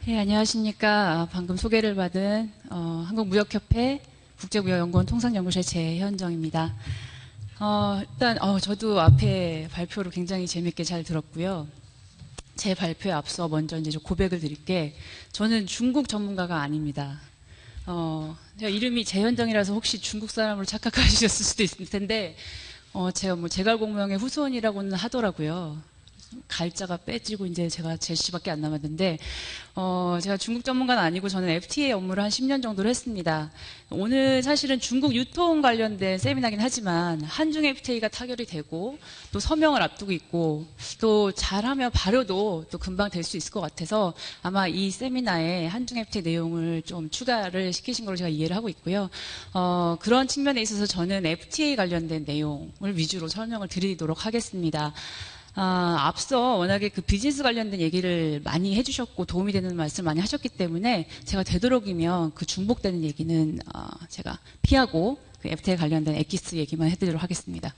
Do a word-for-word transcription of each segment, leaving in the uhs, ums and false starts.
네, 안녕하십니까. 방금 소개를 받은 어, 한국무역협회 국제무역연구원 통상연구소의 재현정입니다. 어, 일단 어, 저도 앞에 발표를 굉장히 재밌게 잘 들었고요. 제 발표에 앞서 먼저 이제 좀 고백을 드릴게, 저는 중국 전문가가 아닙니다. 어, 제가 이름이 재현정이라서 혹시 중국 사람으로 착각하셨을 수도 있을 텐데, 어, 제가 뭐 제갈공명의 후손이라고는 하더라고요. 갈자가 빼지고 이제 제가 제시밖에 안 남았는데, 어, 제가 중국 전문가는 아니고 저는 에프티에이 업무를 한 십 년 정도를 했습니다. 오늘 사실은 중국 유통 관련된 세미나긴 하지만 한중 에프티에이가 타결이 되고 또 서명을 앞두고 있고 또 잘하면 발효도 또 금방 될 수 있을 것 같아서 아마 이 세미나에 한중 에프티에이 내용을 좀 추가를 시키신 걸로 제가 이해를 하고 있고요. 어, 그런 측면에 있어서 저는 에프티에이 관련된 내용을 위주로 설명을 드리도록 하겠습니다. 아, 앞서 워낙에 그 비즈니스 관련된 얘기를 많이 해주셨고 도움이 되는 말씀 많이 하셨기 때문에 제가 되도록이면 그 중복되는 얘기는 어, 제가 피하고 그 에프티에이 관련된 엑기스 얘기만 해드리도록 하겠습니다.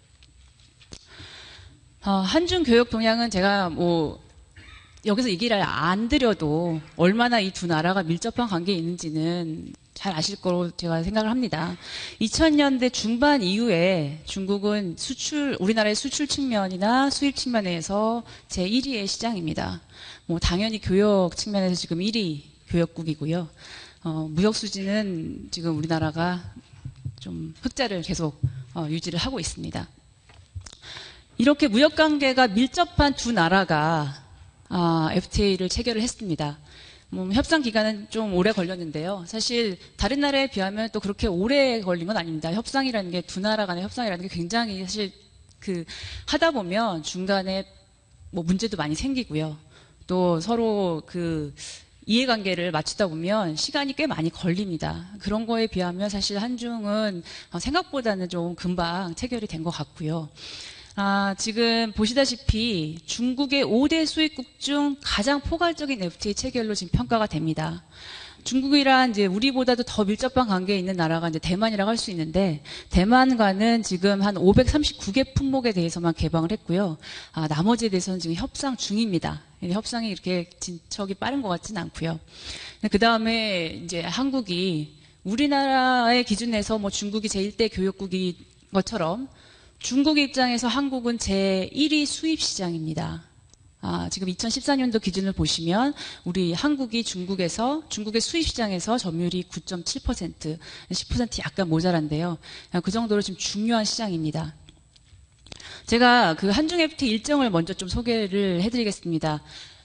어, 한중 교역 동향은 제가 뭐 여기서 얘기를 안 드려도 얼마나 이 두 나라가 밀접한 관계에 있는지는 잘 아실 거로 제가 생각을 합니다. 이천 년대 중반 이후에 중국은 수출, 우리나라의 수출 측면이나 수입 측면에서 제일 위의 시장입니다. 뭐 당연히 교역 측면에서 지금 일 위 교역국이고요. 어, 무역 수지는 지금 우리나라가 좀 흑자를 계속 어, 유지를 하고 있습니다. 이렇게 무역 관계가 밀접한 두 나라가 아, 에프티에이를 체결을 했습니다. 뭐, 협상 기간은 좀 오래 걸렸는데요. 사실 다른 나라에 비하면 또 그렇게 오래 걸린 건 아닙니다. 협상이라는 게, 두 나라 간의 협상이라는 게 굉장히 사실 그 하다 보면 중간에 뭐 문제도 많이 생기고요. 또 서로 그 이해관계를 맞추다 보면 시간이 꽤 많이 걸립니다. 그런 거에 비하면 사실 한중은 생각보다는 좀 금방 체결이 된 것 같고요. 아, 지금 보시다시피 중국의 오 대 수입국 중 가장 포괄적인 에프티에이 체결로 지금 평가가 됩니다. 중국이란 이제 우리보다도 더 밀접한 관계에 있는 나라가 이제 대만이라고 할 수 있는데, 대만과는 지금 한 오백삼십구 개 품목에 대해서만 개방을 했고요. 아, 나머지에 대해서는 지금 협상 중입니다. 협상이 이렇게 진척이 빠른 것 같지는 않고요. 그 다음에 이제 한국이 우리나라의 기준에서 뭐 중국이 제일 대 교역국인 것처럼 중국 입장에서 한국은 제일 위 수입 시장입니다. 아, 지금 이천십사 년도 기준을 보시면 우리 한국이 중국에서 중국의 수입 시장에서 점유율이 구 점 칠 퍼센트, 십 퍼센트 약간 모자란데요. 그 정도로 지금 중요한 시장입니다. 제가 그 한중 에프티에이 일정을 먼저 좀 소개를 해드리겠습니다.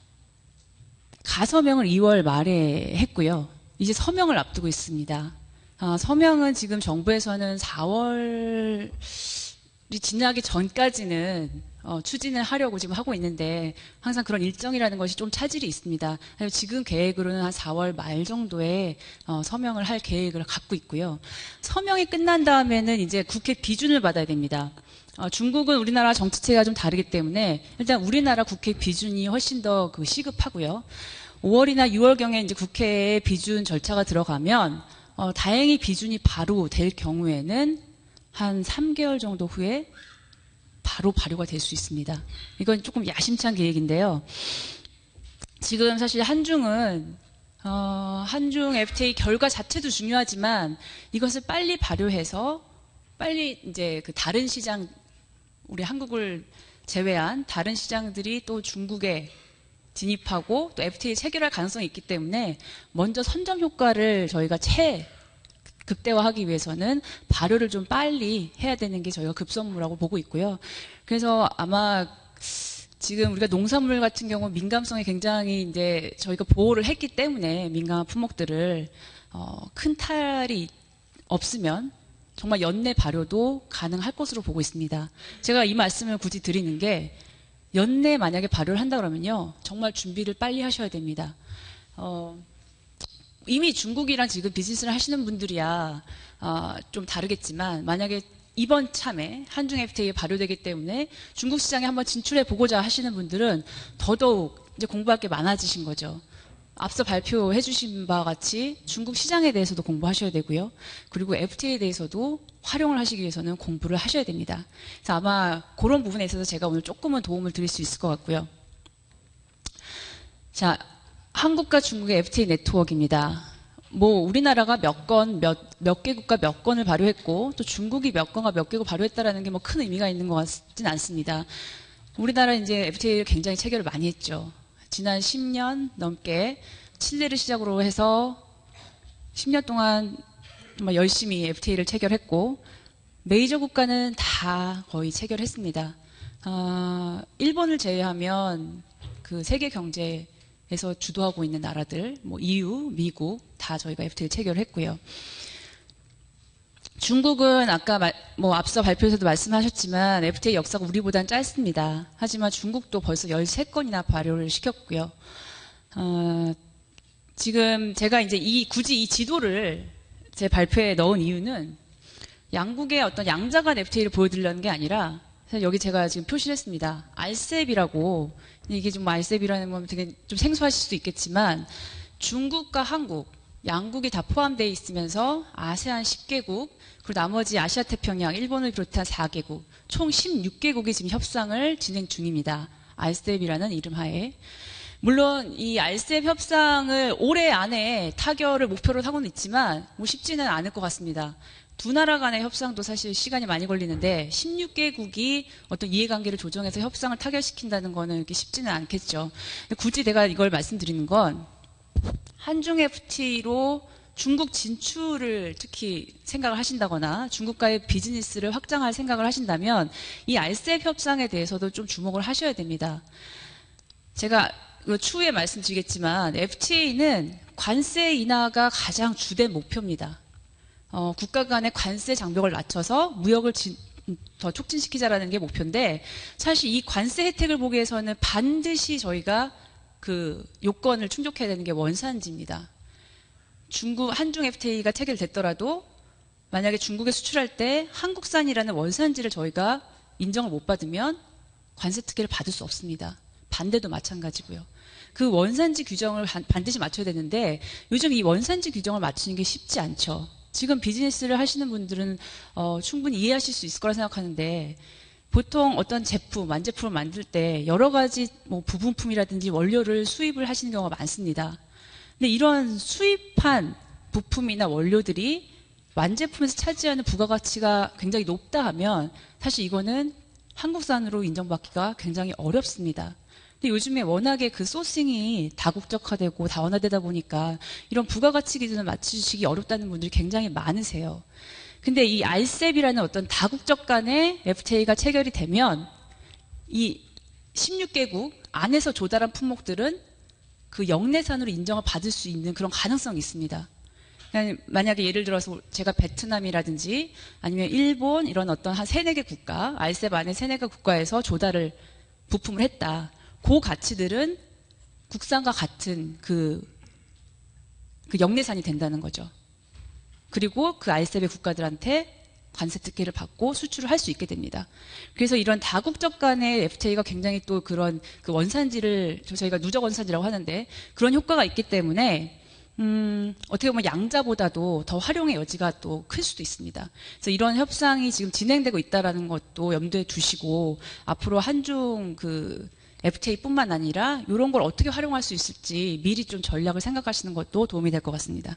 가서명을 이월 말에 했고요. 이제 서명을 앞두고 있습니다. 아, 서명은 지금 정부에서는 사월 지나기 전까지는 어, 추진을 하려고 지금 하고 있는데 항상 그런 일정이라는 것이 좀 차질이 있습니다. 지금 계획으로는 한 사월 말 정도에 어, 서명을 할 계획을 갖고 있고요. 서명이 끝난 다음에는 이제 국회 비준을 받아야 됩니다. 어, 중국은 우리나라 정치체가 좀 다르기 때문에 일단 우리나라 국회 비준이 훨씬 더 그 시급하고요. 오월이나 유월경에 이제 국회에 비준 절차가 들어가면 어, 다행히 비준이 바로 될 경우에는 한 삼 개월 정도 후에 바로 발효가 될 수 있습니다. 이건 조금 야심찬 계획인데요. 지금 사실 한중은 어, 한중 에프티에이 결과 자체도 중요하지만 이것을 빨리 발효해서 빨리 이제 그 다른 시장, 우리 한국을 제외한 다른 시장들이 또 중국에 진입하고 또 에프티에이 체결할 가능성이 있기 때문에 먼저 선점 효과를 저희가 채 극대화하기 위해서는 발효를 좀 빨리 해야 되는 게 저희가 급선무라고 보고 있고요. 그래서 아마 지금 우리가 농산물 같은 경우 민감성이 굉장히 이제 저희가 보호를 했기 때문에 민감한 품목들을 어, 큰 탈이 없으면 정말 연내 발효도 가능할 것으로 보고 있습니다. 제가 이 말씀을 굳이 드리는 게, 연내 만약에 발효를 한다 그러면요 정말 준비를 빨리 하셔야 됩니다. 어, 이미 중국이랑 지금 비즈니스를 하시는 분들이야 어, 좀 다르겠지만, 만약에 이번 참에 한중 에프티에이 발효되기 때문에 중국 시장에 한번 진출해 보고자 하시는 분들은 더더욱 이제 공부할 게 많아지신 거죠. 앞서 발표해 주신 바와 같이 중국 시장에 대해서도 공부하셔야 되고요. 그리고 에프티에이에 대해서도 활용을 하시기 위해서는 공부를 하셔야 됩니다. 그래서 아마 그런 부분에 있어서 제가 오늘 조금은 도움을 드릴 수 있을 것 같고요. 자, 한국과 중국의 에프티에이 네트워크입니다. 뭐 우리나라가 몇 건, 몇, 몇 개국과 몇 건을 발효했고 또 중국이 몇 건과 몇 개국 발효했다라는 게 뭐 큰 의미가 있는 것 같진 않습니다. 우리나라 이제 에프티에이를 굉장히 체결을 많이 했죠. 지난 십 년 넘게 칠레를 시작으로 해서 십 년 동안 정말 열심히 에프티에이를 체결했고 메이저 국가는 다 거의 체결했습니다. 어, 일본을 제외하면 그 세계 경제에서 주도하고 있는 나라들, 뭐 이유, 미국 다 저희가 에프티에이를 체결했고요. 중국은 아까 마, 뭐 앞서 발표에서도 말씀하셨지만 에프티에이 역사가 우리보다는 짧습니다. 하지만 중국도 벌써 열세 건이나 발효를 시켰고요. 어, 지금 제가 이제 이 굳이 이 지도를 제 발표에 넣은 이유는 양국의 어떤 양자간 에프티에이를 보여드리려는 게 아니라 사실 여기 제가 지금 표시를 했습니다. 알셉이라고 이게 좀 알셉이라는 건 되게 좀 생소하실 수도 있겠지만 중국과 한국 양국이 다 포함되어 있으면서 아세안 십 개국 그리고 나머지 아시아 태평양 일본을 비롯한 사 개국 총 십육 개국이 지금 협상을 진행 중입니다. 알셉이라는 이름 하에. 물론 이 알셉 협상을 올해 안에 타결을 목표로 하고는 있지만 뭐 쉽지는 않을 것 같습니다. 두 나라 간의 협상도 사실 시간이 많이 걸리는데 십육 개국이 어떤 이해관계를 조정해서 협상을 타결시킨다는 거는 이렇게 쉽지는 않겠죠. 굳이 내가 이걸 말씀드리는 건 한중 에프티에이로 중국 진출을 특히 생각을 하신다거나 중국과의 비즈니스를 확장할 생각을 하신다면 이 알셉 협상에 대해서도 좀 주목을 하셔야 됩니다. 제가 추후에 말씀드리겠지만 에프티에이는 관세 인하가 가장 주된 목표입니다. 어, 국가 간의 관세 장벽을 낮춰서 무역을 진, 더 촉진시키자라는 게 목표인데 사실 이 관세 혜택을 보기 위해서는 반드시 저희가 그 요건을 충족해야 되는 게 원산지입니다. 중국 한중 에프티에이가 체결됐더라도 만약에 중국에 수출할 때 한국산이라는 원산지를 저희가 인정을 못 받으면 관세 특혜를 받을 수 없습니다. 반대도 마찬가지고요. 그 원산지 규정을 반드시 맞춰야 되는데 요즘 이 원산지 규정을 맞추는 게 쉽지 않죠. 지금 비즈니스를 하시는 분들은 어, 충분히 이해하실 수 있을 거라 생각하는데 보통 어떤 제품, 완제품을 만들 때 여러 가지 뭐 부분품이라든지 원료를 수입을 하시는 경우가 많습니다. 근데 이런 수입한 부품이나 원료들이 완제품에서 차지하는 부가가치가 굉장히 높다 하면 사실 이거는 한국산으로 인정받기가 굉장히 어렵습니다. 근데 요즘에 워낙에 그 소싱이 다국적화되고 다원화되다 보니까 이런 부가가치 기준을 맞추시기 어렵다는 분들이 굉장히 많으세요. 근데 이 알셉이라는 어떤 다국적 간의 에프티에이가 체결이 되면 이 십육 개국 안에서 조달한 품목들은 그 영내산으로 인정을 받을 수 있는 그런 가능성이 있습니다. 그러니까 만약에 예를 들어서 제가 베트남이라든지 아니면 일본 이런 어떤 한 세네 개 국가, 알셉 안에 세네 개 국가에서 조달을 부품을 했다. 그 가치들은 국산과 같은 그, 그 영내산이 된다는 거죠. 그리고 그 알셉의 국가들한테 관세 특혜를 받고 수출을 할 수 있게 됩니다. 그래서 이런 다국적 간의 에프티에이가 굉장히 또 그런 그 원산지를 저희가 누적 원산지라고 하는데 그런 효과가 있기 때문에 음, 어떻게 보면 양자보다도 더 활용의 여지가 또 클 수도 있습니다. 그래서 이런 협상이 지금 진행되고 있다는 것도 염두에 두시고 앞으로 한중 그 에프티에이뿐만 아니라 이런 걸 어떻게 활용할 수 있을지 미리 좀 전략을 생각하시는 것도 도움이 될 것 같습니다.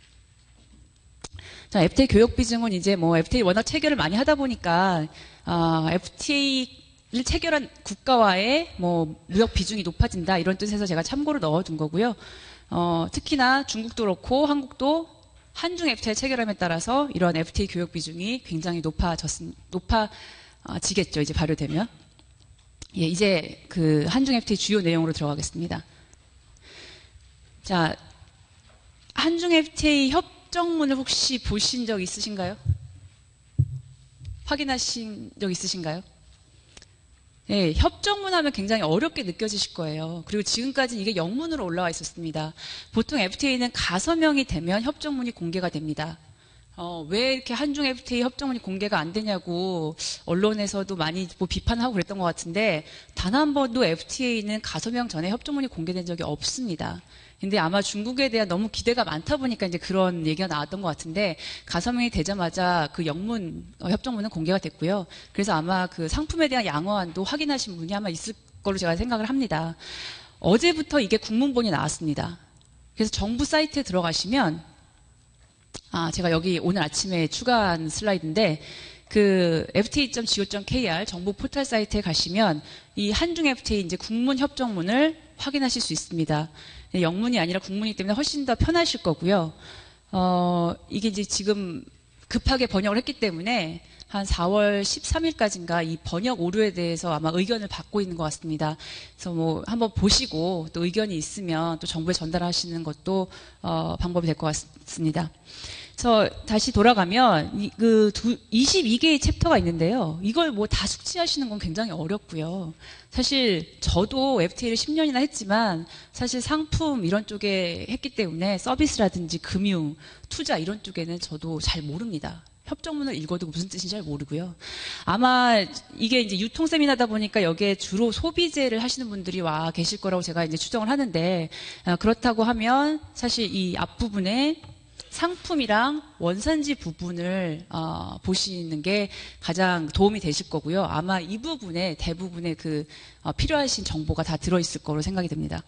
자, 에프티에이 교역 비중은 이제 뭐 에프티에이 워낙 체결을 많이 하다 보니까 어, 에프티에이를 체결한 국가와의 뭐 무역 비중이 높아진다 이런 뜻에서 제가 참고로 넣어둔 거고요. 어, 특히나 중국도 그렇고 한국도 한중 에프티에이 체결함에 따라서 이런 에프티에이 교역 비중이 굉장히 높아졌 높아지겠죠. 이제 발효되면. 예, 이제 그 한중 에프티에이 주요 내용으로 들어가겠습니다. 자, 한중 에프티에이 협정문을 혹시 보신 적 있으신가요? 확인하신 적 있으신가요? 네, 협정문 하면 굉장히 어렵게 느껴지실 거예요. 그리고 지금까지 이게 영문으로 올라와 있었습니다. 보통 에프티에이는 가서명이 되면 협정문이 공개가 됩니다. 어, 왜 이렇게 한중 에프티에이 협정문이 공개가 안 되냐고 언론에서도 많이 뭐 비판하고 그랬던 것 같은데 단 한 번도 에프티에이는 가서명 전에 협정문이 공개된 적이 없습니다. 근데 아마 중국에 대한 너무 기대가 많다 보니까 이제 그런 얘기가 나왔던 것 같은데 가서명이 되자마자 그 영문 어, 협정문은 공개가 됐고요. 그래서 아마 그 상품에 대한 양호안도 확인하신 분이 아마 있을 걸로 제가 생각을 합니다. 어제부터 이게 국문본이 나왔습니다. 그래서 정부 사이트에 들어가시면, 아, 제가 여기 오늘 아침에 추가한 슬라이드인데, 그 에프티에이 닷 지오 닷 케이알 정부 포털 사이트에 가시면 이 한중 에프티에이 이제 국문 협정문을 확인하실 수 있습니다. 영문이 아니라 국문이기 때문에 훨씬 더 편하실 거고요. 어, 이게 이제 지금 급하게 번역을 했기 때문에 한 사월 십삼일까지인가 이 번역 오류에 대해서 아마 의견을 받고 있는 것 같습니다. 그래서 뭐 한번 보시고 또 의견이 있으면 또 정부에 전달하시는 것도 어, 방법이 될 것 같습니다. 그래서 다시 돌아가면 이, 그 두, 이십이 개의 챕터가 있는데요. 이걸 뭐 다 숙지하시는 건 굉장히 어렵고요. 사실 저도 에프티에이를 십 년이나 했지만 사실 상품 이런 쪽에 했기 때문에 서비스라든지 금융, 투자 이런 쪽에는 저도 잘 모릅니다. 협정문을 읽어도 무슨 뜻인지 잘 모르고요. 아마 이게 이제 유통 세미나다 보니까 여기에 주로 소비재를 하시는 분들이 와 계실 거라고 제가 이제 추정을 하는데, 어, 그렇다고 하면 사실 이 앞부분에 상품이랑 원산지 부분을 어, 보시는 게 가장 도움이 되실 거고요. 아마 이 부분에 대부분의 그 어, 필요하신 정보가 다 들어있을 거로 생각이 됩니다.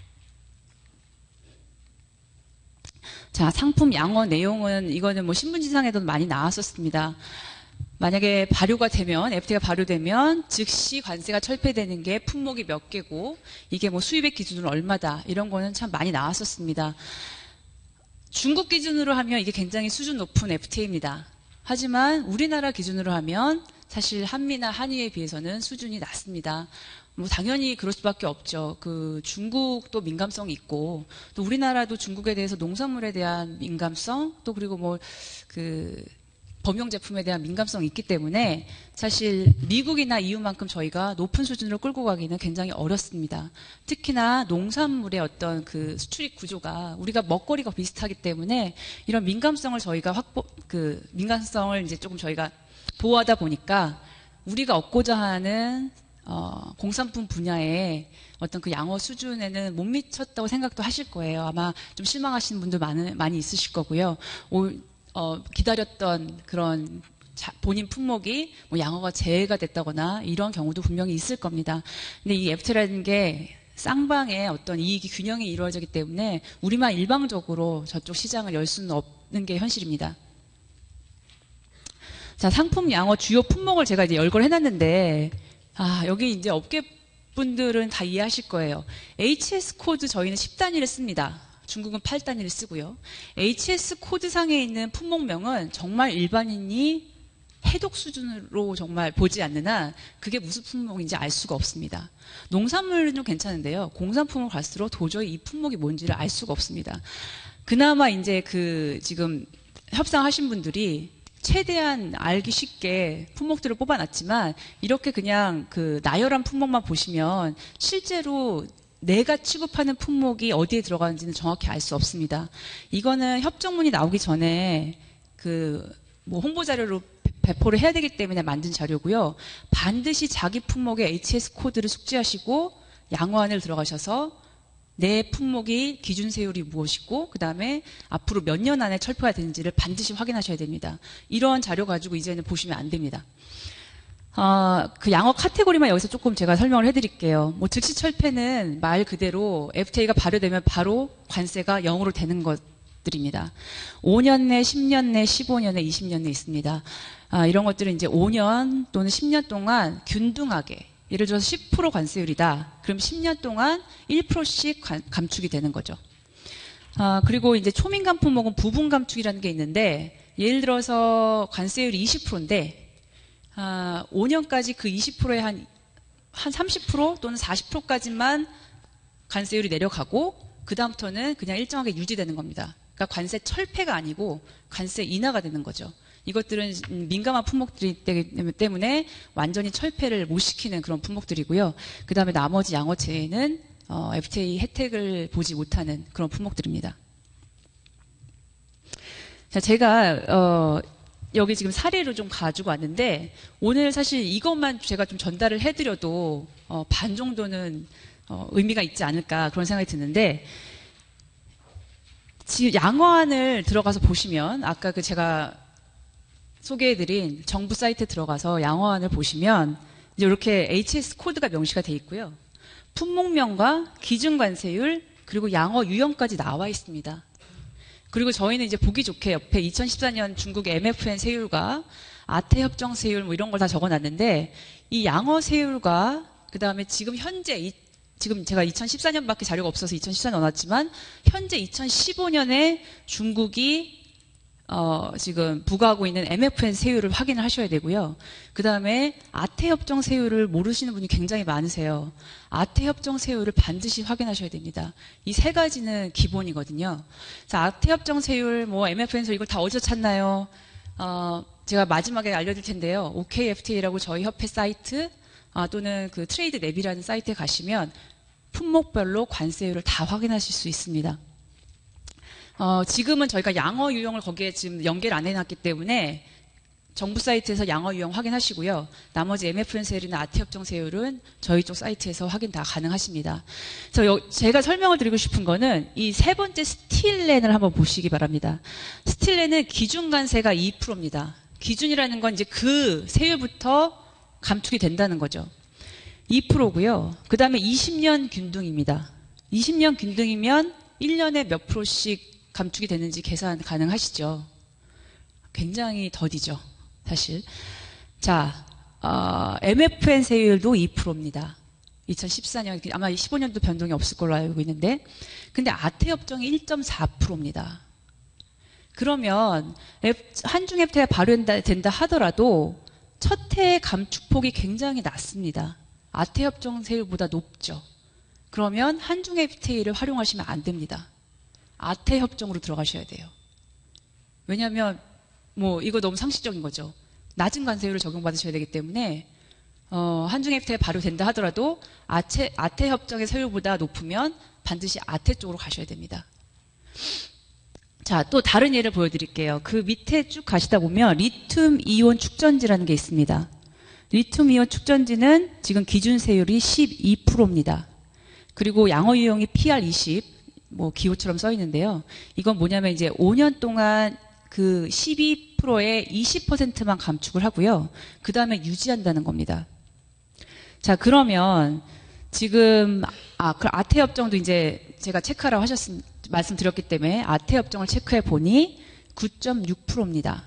자, 상품 양어 내용은 이거는 뭐 신문지상에도 많이 나왔었습니다. 만약에 발효가 되면, 에프티에이가 발효되면 즉시 관세가 철폐되는 게 품목이 몇 개고 이게 뭐 수입액 기준으로 얼마다 이런 거는 참 많이 나왔었습니다. 중국 기준으로 하면 이게 굉장히 수준 높은 에프티에이입니다. 하지만 우리나라 기준으로 하면 사실 한미나 한의에 비해서는 수준이 낮습니다. 뭐 당연히 그럴 수밖에 없죠. 그 중국도 민감성이 있고 또 우리나라도 중국에 대해서 농산물에 대한 민감성 또 그리고 뭐 그 범용 제품에 대한 민감성이 있기 때문에 사실 미국이나 이유만큼 저희가 높은 수준으로 끌고 가기는 굉장히 어렵습니다. 특히나 농산물의 어떤 그 수출입 구조가 우리가 먹거리가 비슷하기 때문에 이런 민감성을 저희가 확보, 그 민감성을 이제 조금 저희가 보호하다 보니까 우리가 얻고자 하는 어, 공산품 분야의 어떤 그 양호 수준에는 못 미쳤다고 생각도 하실 거예요. 아마 좀 실망하시는 분들 많은, 많이 있으실 거고요. 오, 어, 기다렸던 그런 자, 본인 품목이 뭐 양어가 제외가 됐다거나 이런 경우도 분명히 있을 겁니다. 근데 이 에프티에이라는 게 쌍방의 어떤 이익이 균형이 이루어지기 때문에 우리만 일방적으로 저쪽 시장을 열 수는 없는 게 현실입니다. 자, 상품 양어 주요 품목을 제가 이제 열거를 해놨는데, 아, 여기 이제 업계 분들은 다 이해하실 거예요. 에이치에스 코드 저희는 십 단위를 씁니다. 중국은 팔 단위를 쓰고요. 에이치에스 코드상에 있는 품목명은 정말 일반인이 해독 수준으로 정말 보지 않는 한 그게 무슨 품목인지 알 수가 없습니다. 농산물은 좀 괜찮은데요. 공산품을 갈수록 도저히 이 품목이 뭔지를 알 수가 없습니다. 그나마 이제 그 지금 협상하신 분들이 최대한 알기 쉽게 품목들을 뽑아놨지만 이렇게 그냥 그 나열한 품목만 보시면 실제로 내가 취급하는 품목이 어디에 들어가는지는 정확히 알 수 없습니다. 이거는 협정문이 나오기 전에 그 뭐 홍보 자료로 배포를 해야 되기 때문에 만든 자료고요. 반드시 자기 품목의 에이치에스 코드를 숙지하시고 양호안을 들어가셔서 내 품목이 기준 세율이 무엇이고 그 다음에 앞으로 몇 년 안에 철폐가 되는지를 반드시 확인하셔야 됩니다. 이런 자료 가지고 이제는 보시면 안 됩니다. 어, 그 양어 카테고리만 여기서 조금 제가 설명을 해드릴게요. 뭐 즉시 철폐는 말 그대로 에프티에이가 발효되면 바로 관세가 영으로 되는 것들입니다. 오 년 내, 십 년 내, 십오 년 내, 이십 년 내 있습니다. 아, 이런 것들은 이제 오 년 또는 십 년 동안 균등하게 예를 들어서 십 퍼센트 관세율이다. 그럼 십 년 동안 일 퍼센트씩 관, 감축이 되는 거죠. 아, 그리고 이제 초민감 품목은 부분 감축이라는 게 있는데 예를 들어서 관세율이 이십 퍼센트인데 아, 오 년까지 그 이십 퍼센트에 한, 한 삼십 퍼센트 또는 사십 퍼센트까지만 관세율이 내려가고 그 다음부터는 그냥 일정하게 유지되는 겁니다. 그러니까 관세 철폐가 아니고 관세 인하가 되는 거죠. 이것들은 민감한 품목들이기 때문에 완전히 철폐를 못 시키는 그런 품목들이고요. 그 다음에 나머지 양어체에는 어, 에프티에이 혜택을 보지 못하는 그런 품목들입니다. 자, 제가 어, 여기 지금 사례로 좀 가지고 왔는데 오늘 사실 이것만 제가 좀 전달을 해드려도 어, 반 정도는 어, 의미가 있지 않을까 그런 생각이 드는데 지금 양어안을 들어가서 보시면 아까 그 제가 소개해드린 정부 사이트에 들어가서 양어안을 보시면 이제 이렇게 에이치에스 코드가 명시가 돼 있고요. 품목명과 기준 관세율 그리고 양어 유형까지 나와 있습니다. 그리고 저희는 이제 보기 좋게 옆에 이천십사 년 중국 엠에프엔 세율과 아태 협정 세율 뭐 이런 걸 다 적어놨는데 이 양어 세율과 그 다음에 지금 현재 이, 지금 제가 이천십사 년밖에 자료가 없어서 이천십사 년 넣어놨지만 현재 이천십오 년에 중국이 어, 지금 부과하고 있는 엠에프엔 세율을 확인을 하셔야 되고요. 그 다음에 아태 협정 세율을 모르시는 분이 굉장히 많으세요. 아태 협정 세율을 반드시 확인하셔야 됩니다. 이 세 가지는 기본이거든요. 자, 아태 협정 세율, 뭐 엠에프엔 세율 이걸 다 어디서 찾나요? 어, 제가 마지막에 알려드릴 텐데요. 오케이에프티에이라고 저희 협회 사이트 아, 또는 그 트레이드 랩이라는 사이트에 가시면 품목별로 관세율을 다 확인하실 수 있습니다. 어, 지금은 저희가 양어 유형을 거기에 지금 연계를 안 해놨기 때문에 정부 사이트에서 양어 유형 확인하시고요. 나머지 엠에프엔 세율이나 아태 협정 세율은 저희 쪽 사이트에서 확인 다 가능하십니다. 그래서 제가 설명을 드리고 싶은 거는 이 세 번째 스틸렌을 한번 보시기 바랍니다. 스틸렌은 기준 관세가 이 퍼센트입니다. 기준이라는 건 이제 그 세율부터 감축이 된다는 거죠. 이 퍼센트고요. 그 다음에 이십 년 균등입니다. 이십 년 균등이면 일 년에 몇 프로씩 감축이 되는지 계산 가능하시죠? 굉장히 더디죠, 사실. 자, 어, 엠에프엔 세율도 이 퍼센트입니다. 이천십사 년, 아마 십오 년도 변동이 없을 걸로 알고 있는데, 근데 아태 협정이 일 점 사 퍼센트입니다. 그러면 한중 에프티에이가 발효된다 된다 하더라도 첫 해의 감축폭이 굉장히 낮습니다. 아태 협정 세율보다 높죠. 그러면 한중 에프티에이를 활용하시면 안 됩니다. 아태 협정으로 들어가셔야 돼요. 왜냐하면 뭐 이거 너무 상식적인 거죠. 낮은 관세율을 적용받으셔야 되기 때문에 어, 한중 에프티에이가 발효된다 하더라도 아태, 아태 협정의 세율보다 높으면 반드시 아태 쪽으로 가셔야 됩니다. 자, 또 다른 예를 보여드릴게요. 그 밑에 쭉 가시다 보면 리튬 이온 축전지라는 게 있습니다. 리튬 이온 축전지는 지금 기준 세율이 십이 퍼센트입니다. 그리고 양어 유형이 피알 이십, 뭐 기호처럼 써 있는데요. 이건 뭐냐면 이제 오 년 동안 그 십이 퍼센트의 이십 퍼센트만 감축을 하고요. 그 다음에 유지한다는 겁니다. 자, 그러면 지금 아, 그 아태 협정도 이제 제가 체크하라고 하셨 말씀드렸기 때문에 아태 협정을 체크해 보니 구 점 육 퍼센트입니다.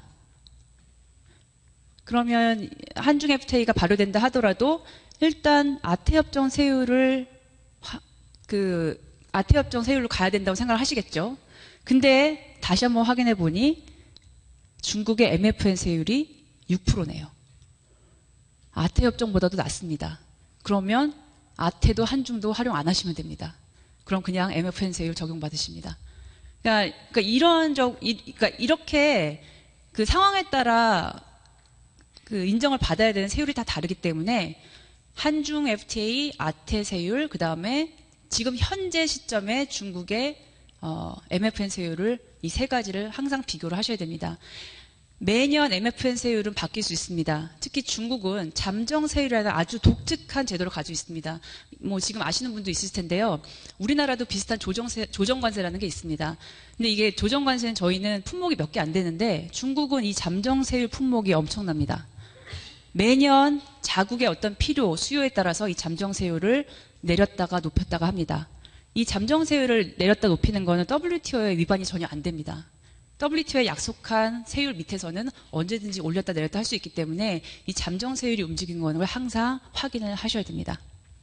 그러면 한중 에프티에이가 발효된다 하더라도 일단 아태 협정 세율을 화, 그 아태 협정 세율로 가야 된다고 생각을 하시겠죠. 근데 다시 한번 확인해 보니 중국의 엠에프엔 세율이 육 퍼센트네요. 아태 협정보다도 낮습니다. 그러면 아태도 한중도 활용 안 하시면 됩니다. 그럼 그냥 엠에프엔 세율 적용받으십니다. 그러니까, 그러니까 이런 적, 이, 그러니까 이렇게 그 상황에 따라 그 인정을 받아야 되는 세율이 다 다르기 때문에 한중 에프티에이, 아태 세율, 그 다음에 지금 현재 시점에 중국의 어, 엠에프엔 세율을 이 세 가지를 항상 비교를 하셔야 됩니다. 매년 엠에프엔 세율은 바뀔 수 있습니다. 특히 중국은 잠정 세율이라는 아주 독특한 제도를 가지고 있습니다. 뭐 지금 아시는 분도 있을 텐데요. 우리나라도 비슷한 조정세, 조정관세라는 게 있습니다. 근데 이게 조정관세는 저희는 품목이 몇 개 안 되는데 중국은 이 잠정 세율 품목이 엄청납니다. 매년 자국의 어떤 필요, 수요에 따라서 이 잠정 세율을 내렸다가 높였다가 합니다. 이 잠정 세율을 내렸다 높이는 거는 더블유티오에 위반이 전혀 안 됩니다. 더블유티오에 약속한 세율 밑에서는 언제든지 올렸다 내렸다 할 수 있기 때문에 이 잠정 세율이 움직인 거는 항상 확인을 하셔야 됩니다.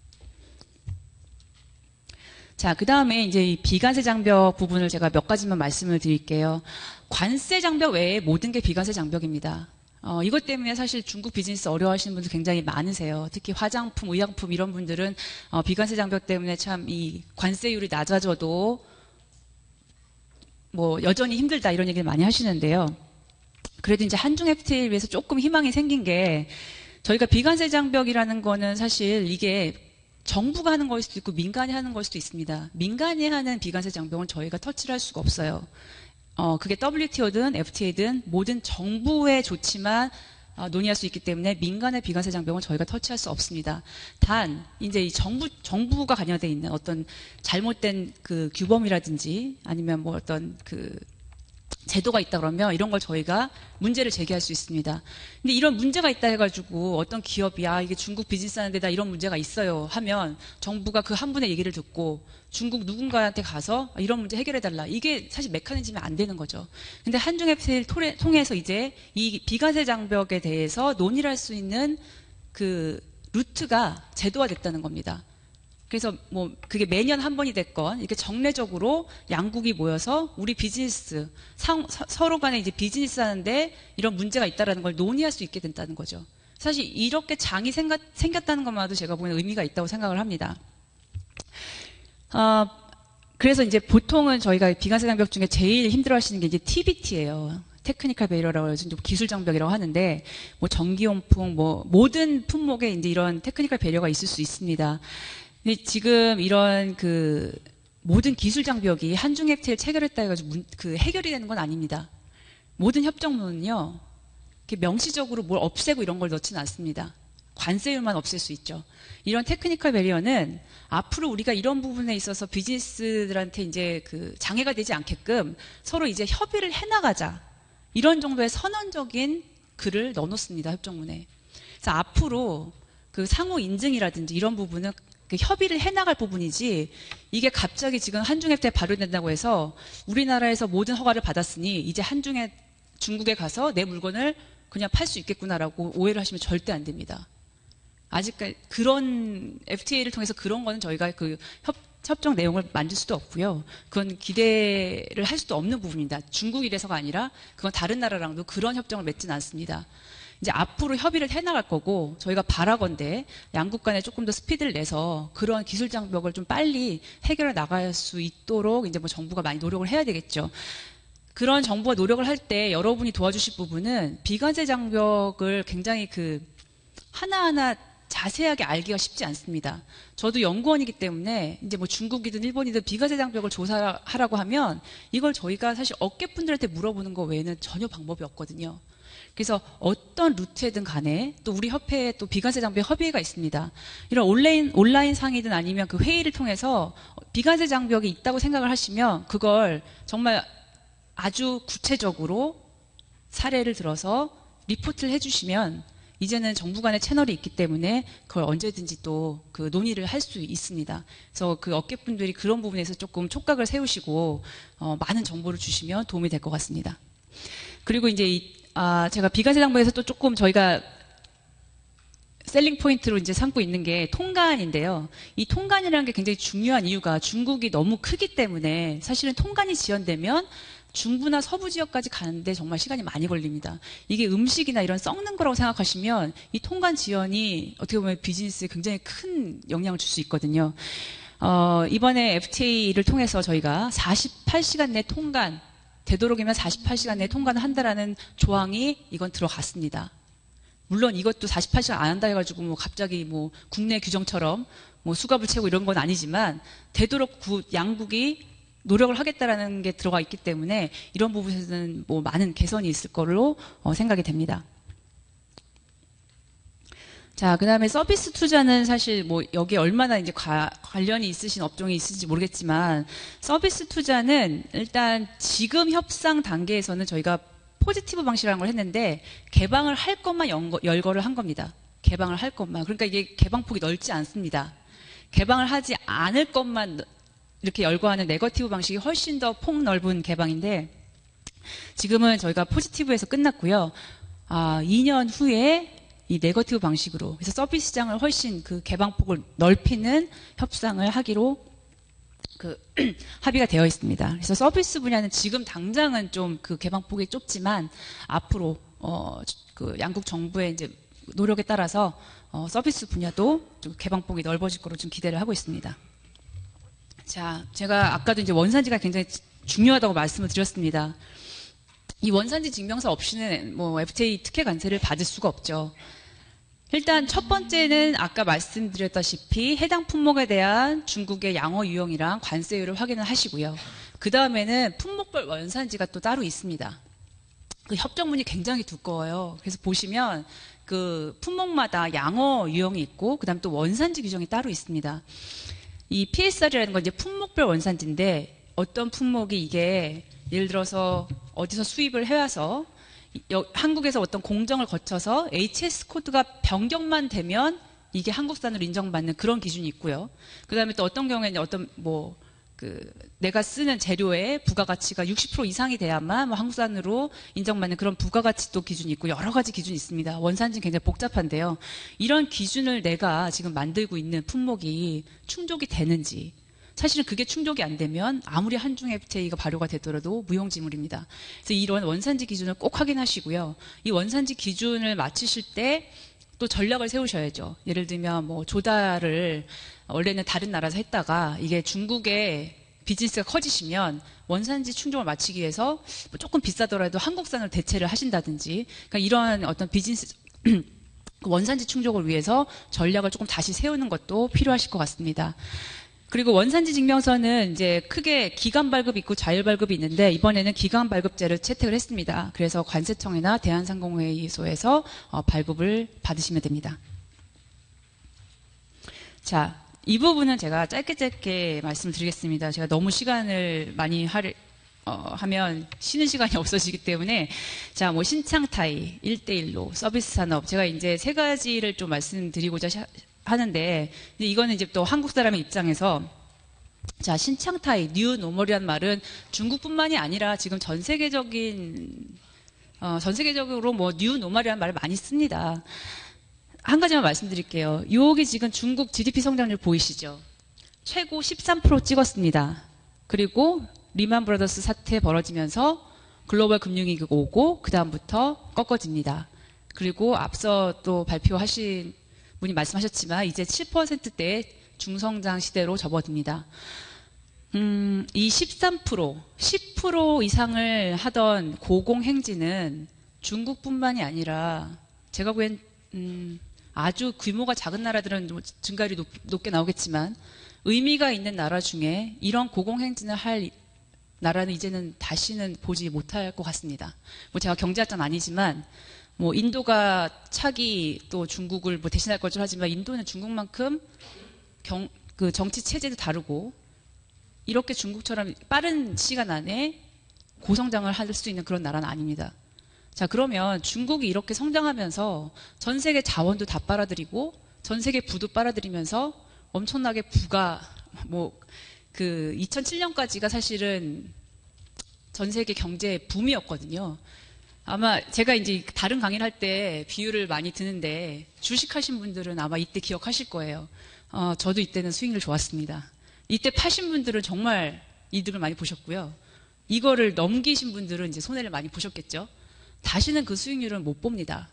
자, 그 다음에 이제 이 비관세 장벽 부분을 제가 몇 가지만 말씀을 드릴게요. 관세 장벽 외에 모든 게 비관세 장벽입니다. 어, 이것 때문에 사실 중국 비즈니스 어려워하시는 분들 굉장히 많으세요. 특히 화장품, 의약품 이런 분들은 어, 비관세 장벽 때문에 참 이 관세율이 낮아져도 뭐 여전히 힘들다 이런 얘기를 많이 하시는데요. 그래도 이제 한중 에프티에이를 위해서 조금 희망이 생긴 게 저희가 비관세 장벽이라는 거는 사실 이게 정부가 하는 거일 수도 있고 민간이 하는 걸 수도 있습니다. 민간이 하는 비관세 장벽은 저희가 터치를 할 수가 없어요. 어, 그게 더블유티오든 에프티에이든 모든 정부의 조치만 어, 논의할 수 있기 때문에 민간의 비관세 장벽은 저희가 터치할 수 없습니다. 단 이제 이 정부 정부가 관여되어 있는 어떤 잘못된 그 규범이라든지 아니면 뭐 어떤 그 제도가 있다 그러면 이런 걸 저희가 문제를 제기할 수 있습니다. 근데 이런 문제가 있다 해가지고 어떤 기업이 아 이게 중국 비즈니스 하는 데다 이런 문제가 있어요 하면 정부가 그 한 분의 얘기를 듣고 중국 누군가한테 가서 이런 문제 해결해달라. 이게 사실 메커니즘이 안 되는 거죠. 근데 한중 에프티에이를 통해서 이제 이 비과세 장벽에 대해서 논의를 할 수 있는 그 루트가 제도화 됐다는 겁니다. 그래서 뭐 그게 매년 한 번이 됐건 이렇게 정례적으로 양국이 모여서 우리 비즈니스 상, 서로 간에 이제 비즈니스 하는데 이런 문제가 있다라는 걸 논의할 수 있게 된다는 거죠. 사실 이렇게 장이 생각, 생겼다는 것만도 제가 보기엔 의미가 있다고 생각을 합니다. 어, 그래서 이제 보통은 저희가 비과세 장벽 중에 제일 힘들어하시는 게 이제 티비티예요. 테크니컬 베리어라고 해서 기술 장벽이라고 하는데, 뭐 전기용품, 뭐 모든 품목에 이제 이런 테크니컬 베리어가 있을 수 있습니다. 근데 지금 이런 그 모든 기술 장벽이 한중 에프티에이를 체결했다 해가지고 문, 그 해결이 되는 건 아닙니다. 모든 협정문은요, 이렇게 명시적으로 뭘 없애고 이런 걸 넣지는 않습니다. 관세율만 없앨 수 있죠. 이런 테크니컬 베리어는 앞으로 우리가 이런 부분에 있어서 비즈니스들한테 이제 그 장애가 되지 않게끔 서로 이제 협의를 해나가자. 이런 정도의 선언적인 글을 넣어놓습니다. 협정문에. 그래서 앞으로 그 상호 인증이라든지 이런 부분은 그 협의를 해나갈 부분이지 이게 갑자기 지금 한중 에프티에이 발효된다고 해서 우리나라에서 모든 허가를 받았으니 이제 한중에 중국에 가서 내 물건을 그냥 팔 수 있겠구나라고 오해를 하시면 절대 안 됩니다. 아직까지 그런 에프티에이를 통해서 그런 거는 저희가 그 협, 협정 내용을 만들 수도 없고요. 그건 기대를 할 수도 없는 부분입니다. 중국이 돼서가 아니라 그건 다른 나라랑도 그런 협정을 맺지는 않습니다. 이제 앞으로 협의를 해나갈 거고 저희가 바라건대 양국 간에 조금 더 스피드를 내서 그런 기술 장벽을 좀 빨리 해결해 나갈 수 있도록 이제 뭐 정부가 많이 노력을 해야 되겠죠. 그런 정부가 노력을 할 때 여러분이 도와주실 부분은 비과세 장벽을 굉장히 그 하나하나 자세하게 알기가 쉽지 않습니다. 저도 연구원이기 때문에 이제 뭐 중국이든 일본이든 비과세 장벽을 조사하라고 하면 이걸 저희가 사실 업계분들한테 물어보는 거 외에는 전혀 방법이 없거든요. 그래서 어떤 루트에든 간에 또 우리 협회에 또 비과세 장벽 협의회가 있습니다. 이런 온라인, 온라인 상이든 아니면 그 회의를 통해서 비과세 장벽이 있다고 생각을 하시면 그걸 정말 아주 구체적으로 사례를 들어서 리포트를 해주시면 이제는 정부 간의 채널이 있기 때문에 그걸 언제든지 또 그 논의를 할 수 있습니다. 그래서 그 업계분들이 그런 부분에서 조금 촉각을 세우시고 어, 많은 정보를 주시면 도움이 될 것 같습니다. 그리고 이제 이, 아, 제가 비과세 장벽에서 또 조금 저희가 셀링 포인트로 이제 삼고 있는 게 통관인데요. 이 통관이라는 게 굉장히 중요한 이유가 중국이 너무 크기 때문에 사실은 통관이 지연되면 중부나 서부 지역까지 가는데 정말 시간이 많이 걸립니다. 이게 음식이나 이런 썩는 거라고 생각하시면 이 통관 지연이 어떻게 보면 비즈니스에 굉장히 큰 영향을 줄 수 있거든요. 어, 이번에 에프티에이를 통해서 저희가 사십팔 시간 내 통관, 되도록이면 사십팔 시간 내에 통관을 한다라는 조항이 이건 들어갔습니다. 물론 이것도 사십팔 시간 안 한다 해가지고 뭐 갑자기 뭐 국내 규정처럼 뭐 수갑을 채고 이런 건 아니지만 되도록 구, 양국이 노력을 하겠다라는 게 들어가 있기 때문에 이런 부분에서는 뭐 많은 개선이 있을 걸로 어, 생각이 됩니다. 자, 그 다음에 서비스 투자는 사실 뭐 여기에 얼마나 이제 과, 관련이 있으신 업종이 있을지 모르겠지만 서비스 투자는 일단 지금 협상 단계에서는 저희가 포지티브 방식이라는 걸 했는데 개방을 할 것만 연거, 열거를 한 겁니다. 개방을 할 것만. 그러니까 이게 개방폭이 넓지 않습니다. 개방을 하지 않을 것만 이렇게 열거하는 네거티브 방식이 훨씬 더 폭 넓은 개방인데 지금은 저희가 포지티브에서 끝났고요. 아, 이 년 후에 이 네거티브 방식으로 그래서 서비스 시장을 훨씬 그 개방폭을 넓히는 협상을 하기로 그 합의가 되어 있습니다. 그래서 서비스 분야는 지금 당장은 좀 그 개방폭이 좁지만 앞으로 어, 그 양국 정부의 이제 노력에 따라서 어, 서비스 분야도 좀 개방폭이 넓어질 거로 좀 기대를 하고 있습니다. 자, 제가 아까도 이제 원산지가 굉장히 중요하다고 말씀을 드렸습니다. 이 원산지 증명서 없이는 뭐 에프티에이 특혜 관세를 받을 수가 없죠. 일단 첫 번째는 아까 말씀드렸다시피 해당 품목에 대한 중국의 양어 유형이랑 관세율을 확인을 하시고요. 그 다음에는 품목별 원산지가 또 따로 있습니다. 그 협정문이 굉장히 두꺼워요. 그래서 보시면 그 품목마다 양어 유형이 있고 그 다음 또 원산지 규정이 따로 있습니다. 이 피에스알이라는 건 이제 품목별 원산지인데 어떤 품목이 이게 예를 들어서 어디서 수입을 해와서 여, 한국에서 어떤 공정을 거쳐서 에이치에스 코드가 변경만 되면 이게 한국산으로 인정받는 그런 기준이 있고요. 그 다음에 또 어떤 경우에는 어떤 뭐 그 내가 쓰는 재료의 부가가치가 육십 퍼센트 이상이 돼야만 뭐 한국산으로 인정받는 그런 부가가치도 기준이 있고 여러 가지 기준이 있습니다. 원산지는 굉장히 복잡한데요. 이런 기준을 내가 지금 만들고 있는 품목이 충족이 되는지, 사실은 그게 충족이 안 되면 아무리 한중 에프티에이가 발효가 되더라도 무용지물입니다. 그래서 이런 원산지 기준을 꼭 확인하시고요. 이 원산지 기준을 맞추실 때 또 전략을 세우셔야죠. 예를 들면 뭐 조달을 원래는 다른 나라에서 했다가 이게 중국의 비즈니스가 커지시면 원산지 충족을 맞추기 위해서 뭐 조금 비싸더라도 한국산으로 대체를 하신다든지, 그러니까 이런 어떤 비즈니스 원산지 충족을 위해서 전략을 조금 다시 세우는 것도 필요하실 것 같습니다. 그리고 원산지 증명서는 이제 크게 기간 발급이 있고 자율 발급이 있는데 이번에는 기간 발급제를 채택을 했습니다. 그래서 관세청이나 대한상공회의소에서 어, 발급을 받으시면 됩니다. 자, 이 부분은 제가 짧게 짧게 말씀을 드리겠습니다. 제가 너무 시간을 많이 할, 어, 하면 쉬는 시간이 없어지기 때문에, 자, 뭐 신창타이, 일대일로, 서비스 산업, 제가 이제 세 가지를 좀 말씀드리고자 시, 하는데, 이거는 이제 또 한국 사람의 입장에서, 자, 신창타이, 뉴 노멀이란 말은 중국뿐만이 아니라 지금 전 세계적인, 어, 전 세계적으로 뭐 뉴 노멀이라는 말을 많이 씁니다. 한 가지만 말씀드릴게요. 여기 지금 중국 지디피 성장률 보이시죠? 최고 십삼 퍼센트 찍었습니다. 그리고 리만 브라더스 사태 벌어지면서 글로벌 금융위기가 오고 그 다음부터 꺾어집니다. 그리고 앞서 또 발표하신 분이 말씀하셨지만 이제 칠 퍼센트대 중성장 시대로 접어듭니다. 음, 이 십삼 퍼센트, 십 퍼센트 이상을 하던 고공행진은 중국뿐만이 아니라 제가 보기엔 음, 아주 규모가 작은 나라들은 증가율이 높, 높게 나오겠지만 의미가 있는 나라 중에 이런 고공행진을 할 나라는 이제는 다시는 보지 못할 것 같습니다. 뭐 제가 경제학자는 아니지만 뭐 인도가 차기 또 중국을 뭐 대신할 걸 줄 하지만 인도는 중국만큼 경, 그 정치 체제도 다르고 이렇게 중국처럼 빠른 시간 안에 고성장을 할 수 있는 그런 나라는 아닙니다. 자, 그러면 중국이 이렇게 성장하면서 전 세계 자원도 다 빨아들이고 전 세계 부도 빨아들이면서 엄청나게 부가 뭐 그 이천칠 년까지가 사실은 전 세계 경제 붐이었거든요. 아마 제가 이제 다른 강의를 할 때 비유를 많이 드는데 주식하신 분들은 아마 이때 기억하실 거예요. 어, 저도 이때는 수익률 좋았습니다. 이때 파신 분들은 정말 이득을 많이 보셨고요. 이거를 넘기신 분들은 이제 손해를 많이 보셨겠죠. 다시는 그 수익률은 못 봅니다.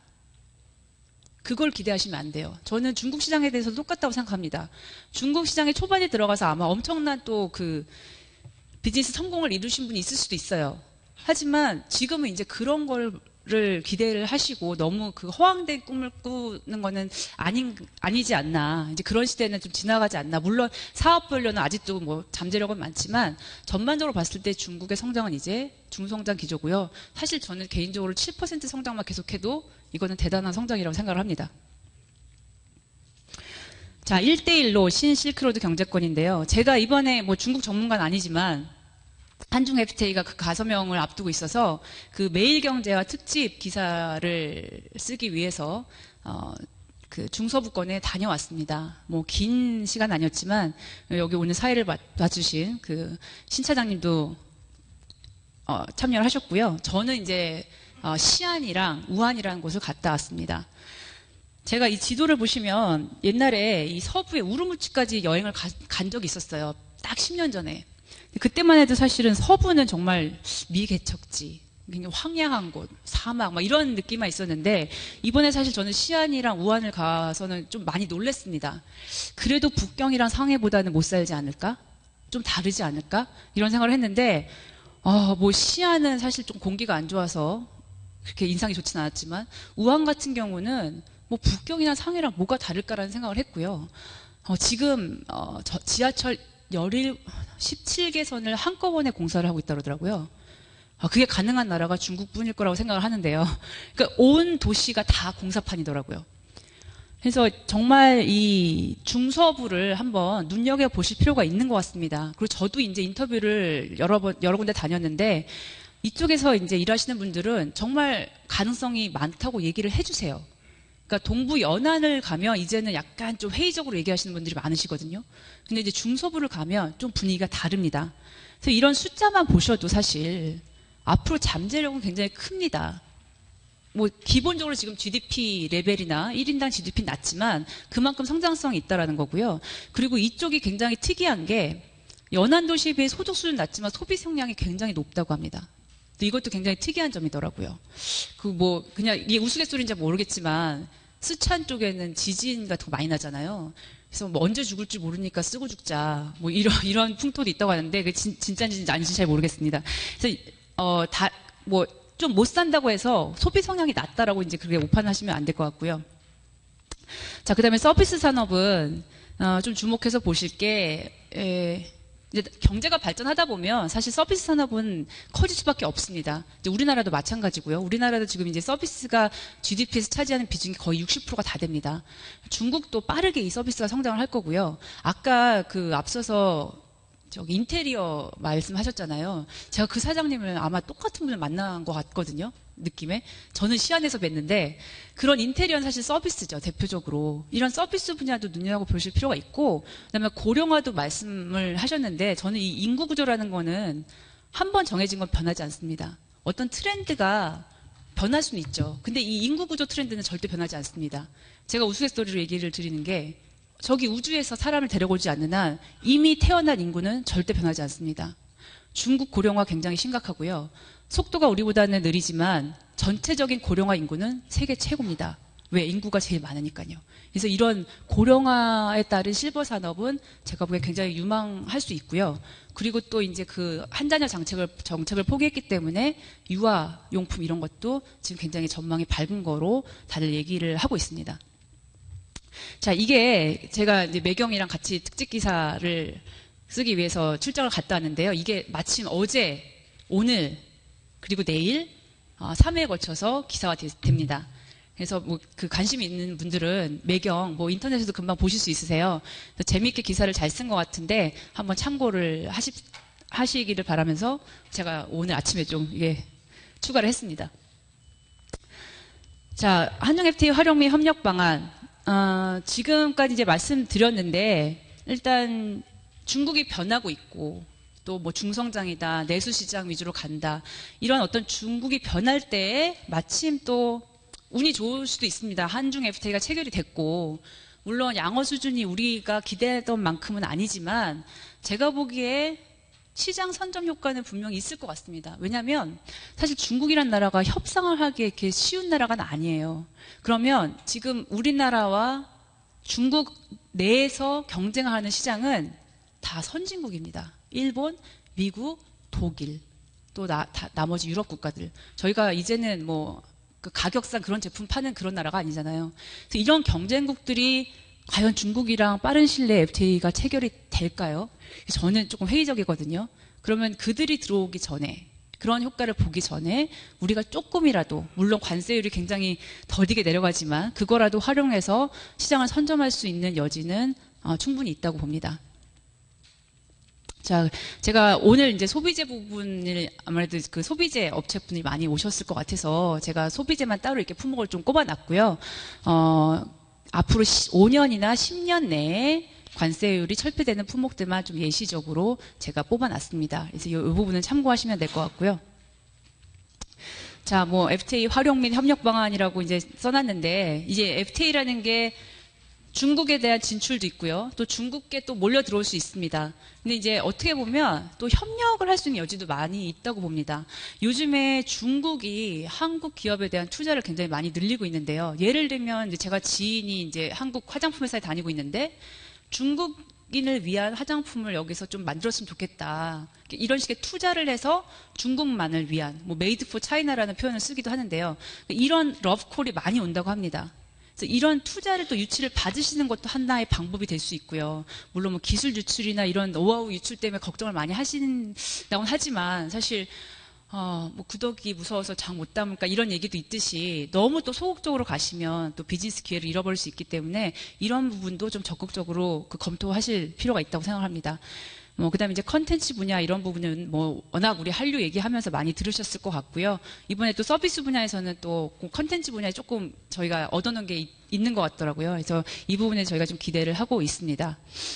그걸 기대하시면 안 돼요. 저는 중국 시장에 대해서 똑같다고 생각합니다. 중국 시장에 초반에 들어가서 아마 엄청난 또 그 비즈니스 성공을 이루신 분이 있을 수도 있어요. 하지만 지금은 이제 그런 거를 기대를 하시고 너무 그 허황된 꿈을 꾸는 거는 아닌, 아니지 않나. 이제 그런 시대는 좀 지나가지 않나. 물론 사업별로는 아직도 뭐 잠재력은 많지만 전반적으로 봤을 때 중국의 성장은 이제 중성장 기조고요. 사실 저는 개인적으로 칠 퍼센트 성장만 계속해도 이거는 대단한 성장이라고 생각을 합니다. 자, 일대일로 신실크로드 경제권인데요. 제가 이번에 뭐 중국 전문가는 아니지만 한중 에프티에이가 그 가서명을 앞두고 있어서 그 매일경제와 특집 기사를 쓰기 위해서 어, 그 중서부권에 다녀왔습니다. 뭐 긴 시간 아니었지만 여기 오늘 사회를 봐주신 그 신 차장님도 어, 참여를 하셨고요. 저는 이제 어, 시안이랑 우한이라는 곳을 갔다 왔습니다. 제가 이 지도를 보시면 옛날에 이 서부의 우르무치까지 여행을 가, 간 적이 있었어요. 딱 십 년 전에. 그때만 해도 사실은 서부는 정말 미개척지, 굉장히 황량한 곳, 사막, 막 이런 느낌만 있었는데, 이번에 사실 저는 시안이랑 우한을 가서는 좀 많이 놀랬습니다. 그래도 북경이랑 상해보다는 못 살지 않을까? 좀 다르지 않을까? 이런 생각을 했는데, 어, 뭐 시안은 사실 좀 공기가 안 좋아서 그렇게 인상이 좋진 않았지만, 우한 같은 경우는 뭐 북경이나 상해랑 뭐가 다를까라는 생각을 했고요. 어, 지금 어, 저, 지하철 십칠 개선을 한꺼번에 공사를 하고 있다 그러더라고요. 아, 그게 가능한 나라가 중국뿐일 거라고 생각을 하는데요. 그러니까 온 도시가 다 공사판이더라고요. 그래서 정말 이 중서부를 한번 눈여겨보실 필요가 있는 것 같습니다. 그리고 저도 이제 인터뷰를 여러 번, 여러 군데 다녔는데, 이쪽에서 이제 일하시는 분들은 정말 가능성이 많다고 얘기를 해주세요. 그러니까 동부 연안을 가면 이제는 약간 좀 회의적으로 얘기하시는 분들이 많으시거든요. 근데 이제 중서부를 가면 좀 분위기가 다릅니다. 그래서 이런 숫자만 보셔도 사실 앞으로 잠재력은 굉장히 큽니다. 뭐 기본적으로 지금 지디피 레벨이나 일 인당 지디피 낮지만 그만큼 성장성이 있다라는 거고요. 그리고 이쪽이 굉장히 특이한 게 연안 도시에 비해 소득 수준 낮지만 소비 성량이 굉장히 높다고 합니다. 이것도 굉장히 특이한 점이더라고요. 그 뭐 그냥 이게 우스갯소리인지 모르겠지만 스촨 쪽에는 지진 같은 거 많이 나잖아요. 그래서 뭐 언제 죽을지 모르니까 쓰고 죽자. 뭐 이런 이런 풍토도 있다고 하는데 그 진, 진짜인지 아닌지 잘 모르겠습니다. 그래서 어 다 뭐 좀 못 산다고 해서 소비 성향이 낮다라고 이제 그렇게 오판하시면 안 될 것 같고요. 자, 그다음에 서비스 산업은 어, 좀 주목해서 보실 게 에, 이제 경제가 발전하다 보면 사실 서비스 산업은 커질 수밖에 없습니다. 이제 우리나라도 마찬가지고요. 우리나라도 지금 이제 서비스가 지디피에서 차지하는 비중이 거의 육십 퍼센트가 다 됩니다. 중국도 빠르게 이 서비스가 성장을 할 거고요. 아까 그 앞서서 저기 인테리어 말씀하셨잖아요. 제가 그 사장님을 아마 똑같은 분을 만난 것 같거든요. 느낌에. 저는 시안에서 뵀는데 그런 인테리어는 사실 서비스죠. 대표적으로. 이런 서비스 분야도 눈여겨보실 필요가 있고 그다음에 고령화도 말씀을 하셨는데 저는 이 인구 구조라는 거는 한 번 정해진 건 변하지 않습니다. 어떤 트렌드가 변할 수는 있죠. 근데 이 인구 구조 트렌드는 절대 변하지 않습니다. 제가 우스갯소리로 얘기를 드리는 게 저기 우주에서 사람을 데려오지 않는 한 이미 태어난 인구는 절대 변하지 않습니다. 중국 고령화 굉장히 심각하고요. 속도가 우리보다는 느리지만 전체적인 고령화 인구는 세계 최고입니다. 왜? 인구가 제일 많으니까요. 그래서 이런 고령화에 따른 실버 산업은 제가 보기에 굉장히 유망할 수 있고요. 그리고 또 이제 그 한자녀 정책을, 정책을 포기했기 때문에 유아용품 이런 것도 지금 굉장히 전망이 밝은 거로 다들 얘기를 하고 있습니다. 자, 이게 제가 이제 매경이랑 같이 특집 기사를 쓰기 위해서 출장을 갔다 왔는데요. 이게 마침 어제, 오늘, 그리고 내일 어, 삼 회에 걸쳐서 기사가 되, 됩니다. 그래서 뭐 그 관심 있는 분들은 매경 뭐 인터넷에도 금방 보실 수 있으세요. 재미있게 기사를 잘 쓴 것 같은데 한번 참고를 하시, 하시기를 바라면서 제가 오늘 아침에 좀 이게 추가를 했습니다. 자, 한중 에프티에이 활용 및 협력 방안. 어, 지금까지 이제 말씀드렸는데 일단 중국이 변하고 있고 또 뭐 중성장이다, 내수시장 위주로 간다 이런 어떤 중국이 변할 때에 마침 또 운이 좋을 수도 있습니다. 한중 에프티에이가 체결이 됐고 물론 양어 수준이 우리가 기대했던 만큼은 아니지만 제가 보기에 시장 선점 효과는 분명히 있을 것 같습니다. 왜냐하면 사실 중국이란 나라가 협상을 하기에 이렇게 쉬운 나라가 아니에요. 그러면 지금 우리나라와 중국 내에서 경쟁하는 시장은 다 선진국입니다. 일본, 미국, 독일, 또 나, 다, 나머지 유럽 국가들. 저희가 이제는 뭐 그 가격상 그런 제품 파는 그런 나라가 아니잖아요. 그래서 이런 경쟁국들이 과연 중국이랑 빠른 시일 내에 에프티에이가 체결이 될까요? 저는 조금 회의적이거든요. 그러면 그들이 들어오기 전에 그런 효과를 보기 전에 우리가 조금이라도 물론 관세율이 굉장히 더디게 내려가지만 그거라도 활용해서 시장을 선점할 수 있는 여지는 어, 충분히 있다고 봅니다. 자, 제가 오늘 이제 소비재 부분을 아무래도 그 소비재 업체분이 많이 오셨을 것 같아서 제가 소비재만 따로 이렇게 품목을 좀 꼽아놨고요. 어, 앞으로 오 년이나 십 년 내에 관세율이 철폐되는 품목들만 좀 예시적으로 제가 뽑아놨습니다. 그래서 이, 이 부분은 참고하시면 될 것 같고요. 자, 뭐 에프티에이 활용 및 협력 방안이라고 이제 써놨는데 이제 에프티에이라는 게 중국에 대한 진출도 있고요. 또 중국계 또 몰려 들어올 수 있습니다. 근데 이제 어떻게 보면 또 협력을 할 수 있는 여지도 많이 있다고 봅니다. 요즘에 중국이 한국 기업에 대한 투자를 굉장히 많이 늘리고 있는데요. 예를 들면 이제 제가 지인이 이제 한국 화장품 회사에 다니고 있는데 중국인을 위한 화장품을 여기서 좀 만들었으면 좋겠다. 이런 식의 투자를 해서 중국만을 위한 뭐 메이드 포 차이나라는 표현을 쓰기도 하는데요. 이런 러브콜이 많이 온다고 합니다. 이런 투자를 또 유치를 받으시는 것도 하나의 방법이 될 수 있고요. 물론 뭐 기술 유출이나 이런 노하우 유출 때문에 걱정을 많이 하신다고는 하지만 사실 어, 뭐 구더기 무서워서 장 못 담을까 이런 얘기도 있듯이 너무 또 소극적으로 가시면 또 비즈니스 기회를 잃어버릴 수 있기 때문에 이런 부분도 좀 적극적으로 그 검토하실 필요가 있다고 생각합니다. 뭐 그다음에 이제 컨텐츠 분야 이런 부분은 뭐 워낙 우리 한류 얘기하면서 많이 들으셨을 것 같고요. 이번에 또 서비스 분야에서는 또 컨텐츠 분야에 조금 저희가 얻어놓은 게 있, 있는 것 같더라고요. 그래서 이 부분에 저희가 좀 기대를 하고 있습니다.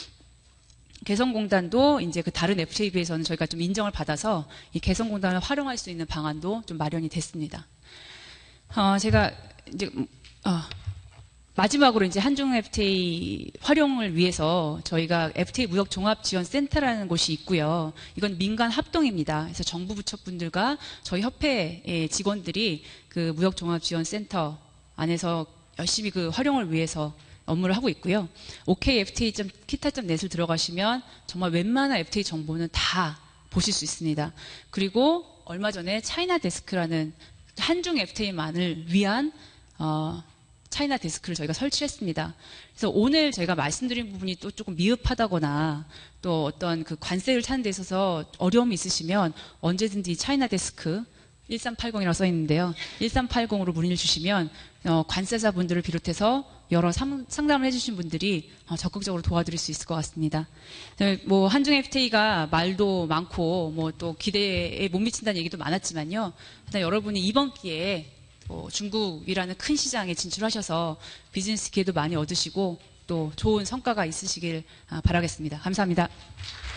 개성공단도 이제 그 다른 에프티에이에 비해서는 저희가 좀 인정을 받아서 이 개성공단을 활용할 수 있는 방안도 좀 마련이 됐습니다. 어, 제가 이제 어, 마지막으로 이제 한중 에프티에이 활용을 위해서 저희가 에프티에이 무역종합지원센터라는 곳이 있고요. 이건 민간 합동입니다. 그래서 정부 부처분들과 저희 협회의 직원들이 그 무역종합지원센터 안에서 열심히 그 활용을 위해서 업무를 하고 있고요. 오케이 에프티에이 점 키타 점 넷을 들어가시면 정말 웬만한 에프티에이 정보는 다 보실 수 있습니다. 그리고 얼마 전에 차이나 데스크라는 한중 에프티에이만을 위한 어, 차이나 데스크를 저희가 설치했습니다. 그래서 오늘 제가 말씀드린 부분이 또 조금 미흡하다거나 또 어떤 그 관세를 찾는 데 있어서 어려움이 있으시면 언제든지 차이나 데스크 일삼팔공이라고 써 있는데요. 일삼팔공으로 문의를 주시면 어, 관세사분들을 비롯해서 여러 상, 상담을 해주신 분들이 어, 적극적으로 도와드릴 수 있을 것 같습니다. 뭐 한중 에프티에이가 말도 많고 뭐 또 기대에 못 미친다는 얘기도 많았지만요. 일단 여러분이 이번 기회에 뭐 중국이라는 큰 시장에 진출하셔서 비즈니스 기회도 많이 얻으시고 또 좋은 성과가 있으시길 바라겠습니다. 감사합니다.